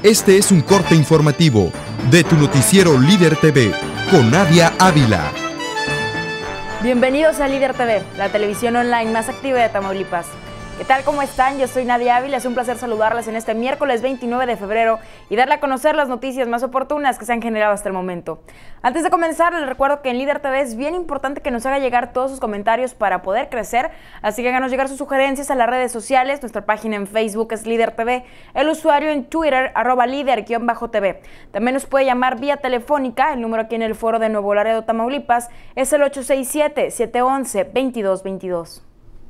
Este es un corte informativo de tu noticiero Líder TV con Nadia Ávila. Bienvenidos a Líder TV, la televisión online más activa de Tamaulipas. ¿Qué tal? ¿Cómo están? Yo soy Nadia Ávila, es un placer saludarles en este miércoles 29 de febrero y darle a conocer las noticias más oportunas que se han generado hasta el momento. Antes de comenzar, les recuerdo que en Líder TV es bien importante que nos haga llegar todos sus comentarios para poder crecer, así que háganos llegar sus sugerencias a las redes sociales. Nuestra página en Facebook es Líder TV, el usuario en Twitter, @líder_TV. También nos puede llamar vía telefónica, el número aquí en el foro de Nuevo Laredo, Tamaulipas, es el 867-711-2222.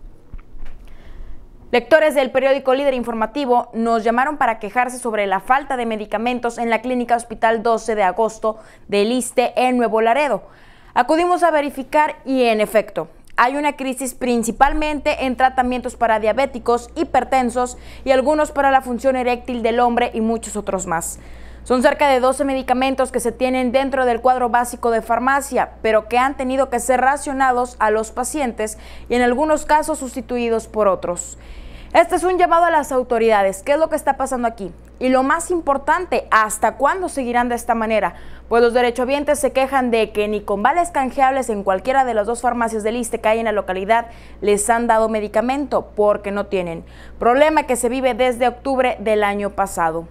Lectores del periódico Líder Informativo nos llamaron para quejarse sobre la falta de medicamentos en la clínica Hospital 12 de Agosto del ISSSTE en Nuevo Laredo. Acudimos a verificar y en efecto, hay una crisis principalmente en tratamientos para diabéticos, hipertensos y algunos para la función eréctil del hombre y muchos otros más. Son cerca de 12 medicamentos que se tienen dentro del cuadro básico de farmacia, pero que han tenido que ser racionados a los pacientes y en algunos casos sustituidos por otros. Este es un llamado a las autoridades. ¿Qué es lo que está pasando aquí? Y lo más importante, ¿hasta cuándo seguirán de esta manera? Pues los derechohabientes se quejan de que ni con vales canjeables en cualquiera de las dos farmacias del ISSSTE que hay en la localidad les han dado medicamento porque no tienen. Problema que se vive desde octubre del año pasado.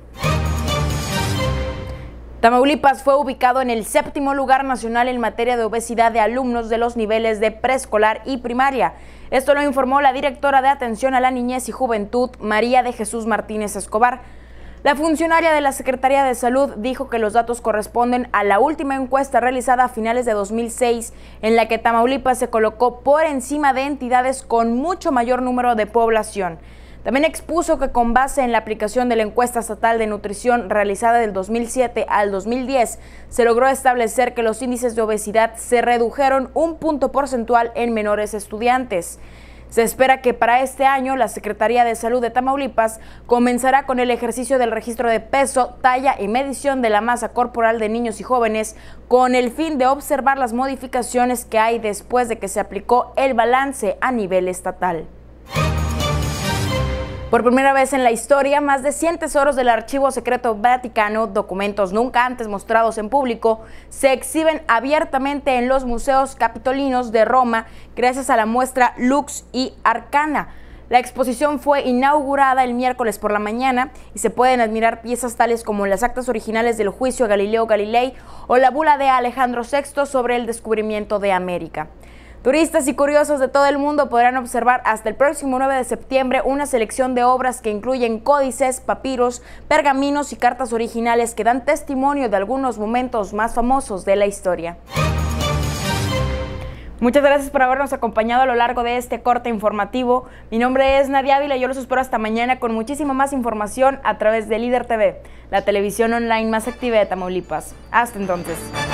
Tamaulipas fue ubicado en el 7º lugar nacional en materia de obesidad de alumnos de los niveles de preescolar y primaria. Esto lo informó la directora de Atención a la Niñez y Juventud, María de Jesús Martínez Escobar. La funcionaria de la Secretaría de Salud dijo que los datos corresponden a la última encuesta realizada a finales de 2006, en la que Tamaulipas se colocó por encima de entidades con mucho mayor número de población. También expuso que con base en la aplicación de la encuesta estatal de nutrición realizada del 2007 al 2010, se logró establecer que los índices de obesidad se redujeron 1 punto porcentual en menores estudiantes. Se espera que para este año la Secretaría de Salud de Tamaulipas comenzará con el ejercicio del registro de peso, talla y medición de la masa corporal de niños y jóvenes con el fin de observar las modificaciones que hay después de que se aplicó el balance a nivel estatal. Por primera vez en la historia, más de 100 tesoros del Archivo Secreto Vaticano, documentos nunca antes mostrados en público, se exhiben abiertamente en los museos capitolinos de Roma gracias a la muestra Lux y Arcana. La exposición fue inaugurada el miércoles por la mañana y se pueden admirar piezas tales como las actas originales del juicio a Galileo Galilei o la bula de Alejandro VI sobre el descubrimiento de América. Turistas y curiosos de todo el mundo podrán observar hasta el próximo 9 de septiembre una selección de obras que incluyen códices, papiros, pergaminos y cartas originales que dan testimonio de algunos momentos más famosos de la historia. Muchas gracias por habernos acompañado a lo largo de este corte informativo. Mi nombre es Nadia Ávila y yo los espero hasta mañana con muchísima más información a través de Líder TV, la televisión online más activa de Tamaulipas. Hasta entonces.